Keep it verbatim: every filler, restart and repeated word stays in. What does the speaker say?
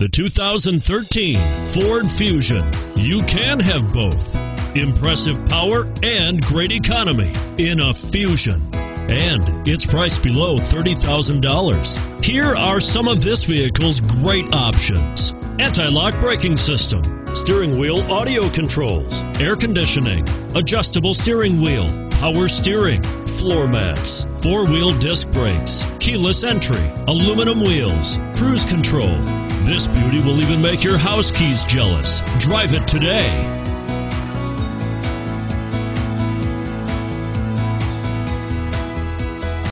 The two thousand thirteen Ford Fusion. You can have both. Impressive power and great economy in a Fusion. And it's priced below thirty thousand dollars. Here are some of this vehicle's great options: anti-lock braking system, steering wheel audio controls, air conditioning, adjustable steering wheel, power steering, floor mats, four-wheel disc brakes, keyless entry, aluminum wheels, cruise control. This beauty will even make your house keys jealous. Drive it today.